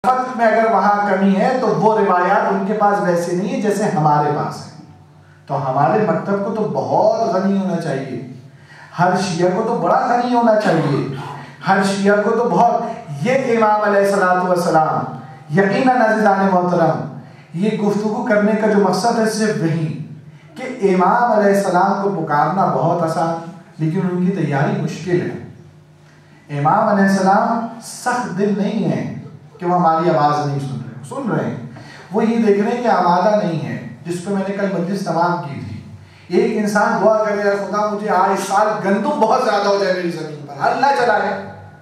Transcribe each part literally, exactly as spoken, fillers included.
फर्क में अगर वहाँ कमी है तो वो रिवायात उनके पास वैसे नहीं है जैसे हमारे पास है। तो हमारे मकतब को तो बहुत गनी होना चाहिए, हर शिया को तो बड़ा गनी होना चाहिए, हर शिया को तो बहुत। ये इमाम अलैहिस्सलातु वस्सलाम यकीनन अज़ीज़ान मोहतरम, ये गुफ्तगू करने का जो मकसद है सिर्फ वही कि इमाम अलैहिस्सलाम को पुकारना बहुत आसान, लेकिन उनकी तैयारी मुश्किल है। इमाम अलैहिस्सलाम सख्त दिल नहीं है कि वो हमारी आवाज़ नहीं सुन रहे, सुन रहे हैं, वो ये देख रहे हैं कि आमादा नहीं है, जिस पर मैंने कल मजलिस तमाम की थी। एक इंसान दुआ करे, या खुदा मुझे आज साल गंदुम बहुत ज़्यादा हो जाए मेरी ज़मीन पर, अल्लाह चलाए,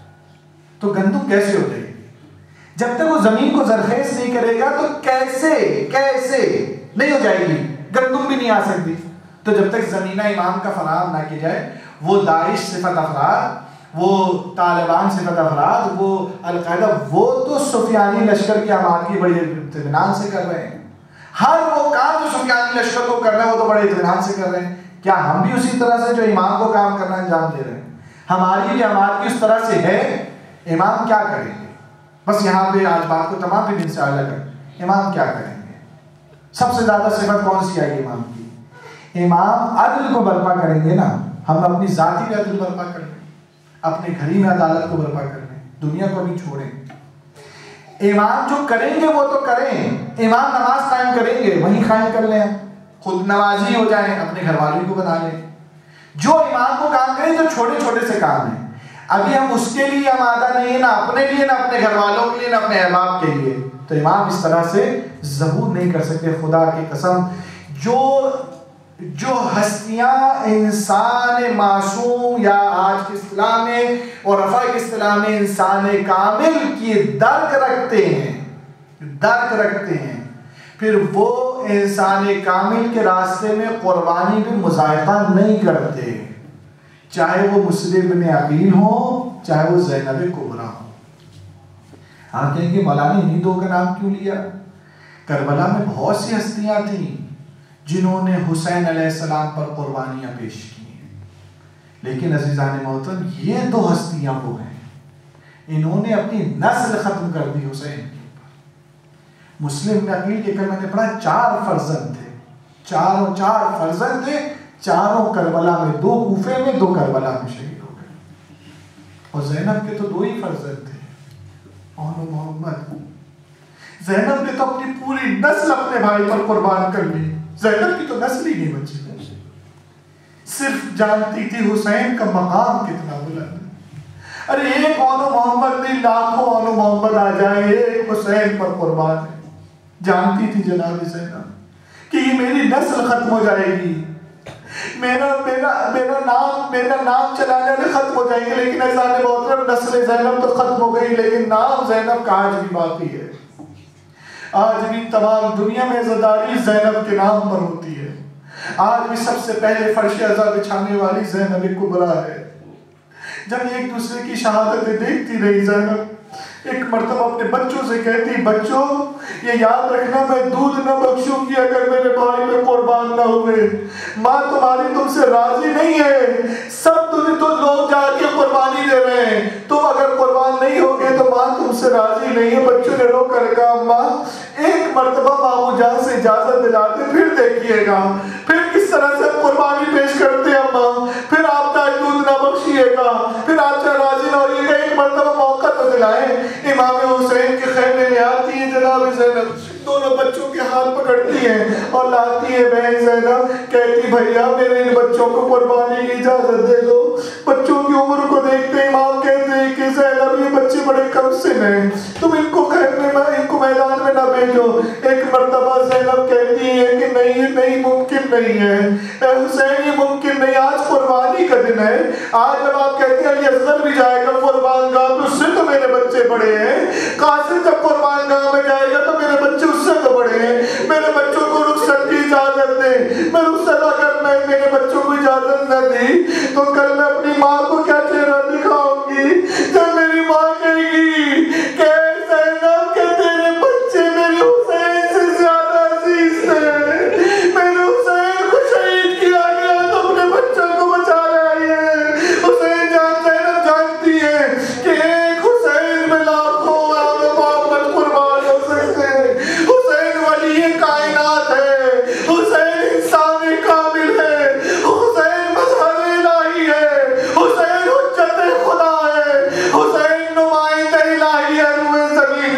तो गंदुम कैसे हो जाएगी? जब तक वो ज़मीन को ज़रखेज़ नहीं करेगा तो कैसे कैसे नहीं हो जाएगी, गंदुम भी नहीं आ सकती। तो जब तक ज़मीना इमाम का फराम ना की जाए, वो दाइश सिफत अफराद, वो तालिबान सिफत अफराद, वो अलकायदा, वो तो सुफियानी लश्कर की आमादगी बड़े इत्मीनान से कर रहे हैं। हर वो काम जो सुफियानी लश्कर को कर रहे हैं वो तो बड़े इत्मीनान से कर रहे हैं। क्या हम भी उसी तरह से जो इमाम को काम करना अंजाम दे रहे हैं? हमारी भी आमादगी उस तरह से है, इमाम क्या करेंगे? बस यहाँ पे आज बात को तमाम दिन से अलग कर, इमाम क्या करेंगे? सबसे ज़्यादा सिफत कौन सी आएगी इमाम की? इमाम अदल को बर्पा करेंगे ना, हम अपनी ज़ाती में अदल बर्पा कर लें, अपने घर ही में अदालत को बर्पा कर लें, दुनिया को भी छोड़ें। इमाम जो करेंगे वो तो करें, इमाम नमाज कायम करेंगे वहीं कायम कर लें, खुद नमाजी हो जाएं, अपने घर वालों को बना लें। जो इमाम को काम करें तो छोटे छोटे से काम है, अभी हम उसके लिए आमादा नहीं है, ना अपने लिए, ना अपने घर वालों के लिए, ना अपने अहबाब के लिए, तो इमाम इस तरह से ज़हूर नहीं कर सकते। खुदा की कसम, जो जो हस्तियां इंसान मासूम या आज के इस्लाम में और रफ़ा के इस्लाम में इंसान कामिल की दर्क रखते हैं, दर्क रखते हैं, फिर वो इंसान कामिल के रास्ते में कुर्बानी भी मुज़ायक़ा नहीं करते, चाहे वो मुस्लिम बिन अकील हो, चाहे वो ज़ैनब कुबरा हो। आप कहेंगे मौलाना इन्हीं दो का नाम क्यों लिया? करबला में बहुत सी हस्तियां थी जिन्होंने हुसैन अलैहिस्सलाम पर कुर्बानियां पेश की हैं, लेकिन अज़ीज़ान मोहतरम ये दो हस्तियां वो हैं, इन्होंने अपनी नस्ल खत्म कर दी हुसैन के ऊपर। मुस्लिम बिन अकील के कल मैंने पढ़ा चार फर्जंद थे, चारों चार फर्जंद थे, चारों करबला में, दो कूफे में, दो करबला में शहीद हो गए। और ज़ैनब के तो दो ही फर्जंद थे, और मोहम्मद। ज़ैनब ने तो अपनी पूरी नस्ल अपने भाई पर कुर्बान कर ली, ज़ैनब की तो नस्ल ही नहीं बची, सिर्फ जानती थी हुसैन का मकाम कितना बुलंद है। अरे एक औनो मोहम्मद नहीं, लाखों औनो मोहम्मद आ जाए, एक हुसैन पर कुर्बान है। जानती थी जनाब ज़ैनब कि ये मेरी नस्ल खत्म हो जाएगी, मेरा मेरा मेरा नाम मेरा नाम चलाने में खत्म हो जाएंगे, लेकिन ऐसा बहुत नस्ल ज़ैनब तो खत्म हो गई, लेकिन नाम ज़ैनब का आज भी बाकी है। आज भी तमाम दुनिया में ज़दारी ज़ैनब के नाम पर होती है। आज भी सबसे पहले फर्श अज़ा बिछाने वाली ज़ैनब कुबरा है। जब एक दूसरे की शहादतें देखती रही ज़ैनब एक मर्तबा अपने बच्चों से कहती, बच्चों ये याद रखना मैं दूध न बख्शूंगी अगर मेरे भाई में कुर्बान न हुए। माँ तुम्हारी तुमसे राजी नहीं है, सब तुम तो लोग जाके कुर्बानी दे रहे हैं, तुम अगर कुर्बान नहीं होगे तो माँ तुमसे राजी नहीं है। बच्चों ने रो कर कहा, माँ एक मर्तबा मामू जान से इजाजत दिलाते फिर देखिएगा, फिर किस तरह से कुर्बानी पेश करते हैं अम्मा, फिर आप चाहे दूध न बख्शिएगा, फिर आप चाहे राजी न होइएगा, एक मर्तबा मौका तो दिलाए। इमाम हुसैन के खैमे में आती है जनाब ज़ैनब, दोनों बच्चों के हाथ पकड़ती है और लाती है बहन ज़ैनब, कहती भैया मेरे इन बच्चों को कुर्बानी की इजाजत दे दो। बच्चों की उम्र को देखते इमाम कहते हैं कि ज़ैनब ये बच्चे बड़े कम से हैं, तुम इनको खैमे में, इनको मैदान में ना भेजो। एक मर्तबा ज़ैनब कहती है कि नहीं नहीं मुमकिन नहीं है हुसैन, ये मुमकिन नहीं, आज कुर्बानी का दिन है। आज जब आप कहते हैं ये असगर भी जाएगा कुर्बान गाह में, उससे तो मेरे बच्चे बड़े हैं। कासिम जब कुर्बान गाह में जाएगा तो मेरे बच्चे उससे तो बड़े हैं, मेरे बच्चों को रुखसत की इजाजत दे। मैं रुखसत अगर मैं मेरे बच्चों को इजाजत न दी तो कल मैं अपनी माँ को क्या चेहरा दिखाऊंगी जब मेरी माँ कहेगी कि ज़ैनब के तेरे बच्चे मेरे हुसैन से ज्यादा अजीज थे, मेरे हुसैन को शहीद किया गया तो अपने बच्चों को बचा रही है। हुसैन जान ज़ैनब जानती है कि एक हुसैन में लाखों मोहम्मद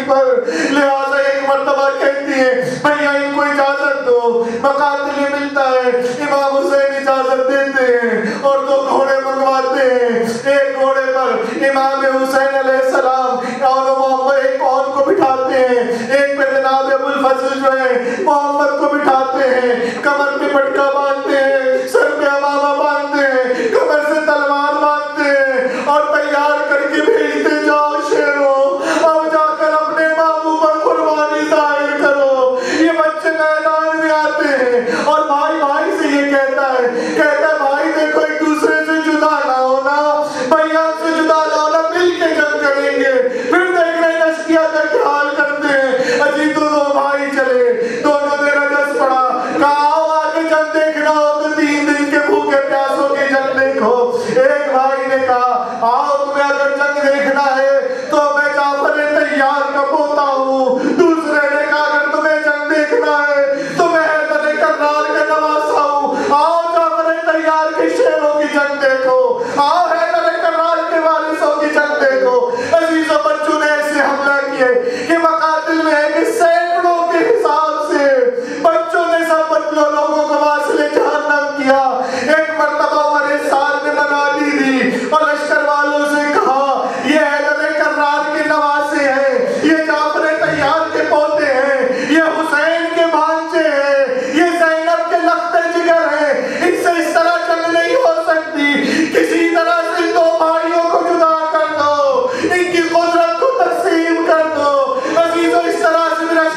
पर। लिहाजा एक मर्तबा कहती है भैया इनको इजाजत दो, मकातिल में मिलता है। इमाम हुसैन इजाजत देते हैं और दो घोड़े मंगवाते हैं। एक घोड़े पर इमाम हुसैन अलैहिस्सलाम और मोहम्मद एक कौन को बिठाते हैं, एक पे जनाब अबुल फजल जो है मोहम्मद को बिठाते हैं। कमर पे पटका बांधते हैं, सर पे अमामा बांधते हैं, कमर से तलवार बांधते हैं और तैयार करके भेजते जाओ शेरों, अब जाकर अपने बाबू पर कुर्बानी जाहिर करो। ये बच्चे मैदान में आते हैं और भाई भाई से ये कहता है कहता है भाई देखो एक दूसरे से जुदा ना होना, भैया से जुदा ना होना, मिल के जंग करेंगे। फिर देख रहे नस्किया का क्या हाल करते हैं। अजी तो दो भाई चले, दोनों ने रजस पड़ा, कहा आओ आगे जंग देखना हो तो तीन दिन के भूखे प्यासों की जंग देखो। एक भाई ने कहा आओ तुम्हें अगर जंग देखना है तो मैं जाफर तैयार का पोता हूँ। दूसरे ने कहा अगर तुम्हें जंग देखना है तो मैं हैदर करनाल का नवासा हूँ। आओ जाफर तैयार के शेरों की जंग देखो, आओ हैदर करनाल के वारिसों की जंग देखो। अजीजों बच्चों ने ऐसे हमला किए कि मकातिल में है कि सैकड़ों के हिसाब से बच्चों ने सब बच्चों लोगों को वासिले जहन्नम किया। एक मर्तबा हमारे साथ में बना दी थी और लश्कर वालों से कहा ये हैदर करनाल के नवासे हैं, ये जाफर तैयार के पोते हैं, ये हुसैन के भांजे हैं, ये ज़ैनब के लख्ते जिगर हैं, इनसे इस तरह जंग नहीं हो सकती। किसी तरह से दो भाइयों को जुदा कर दो, इनकी कुदरत को तकसीम कर दो। अजीजों इस तरह से मेरा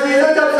चीजें जब